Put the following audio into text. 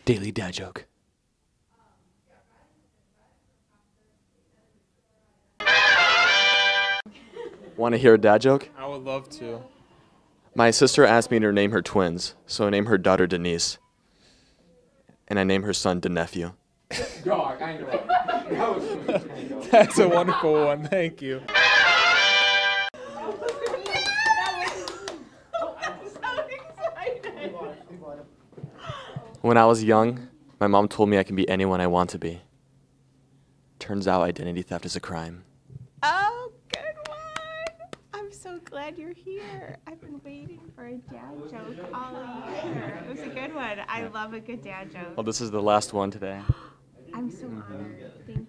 Daily dad joke. Want to hear a dad joke? I would love to. My sister asked me to name her twins, so I named her daughter Denise. And I named her son Denephew. Dog, I know. That's a wonderful one. Thank you. When I was young, my mom told me I can be anyone I want to be. Turns out identity theft is a crime. Oh, good one. I'm so glad you're here. I've been waiting for a dad joke all year. It was a good one. I love a good dad joke. Well, this is the last one today. I'm so honored. Thank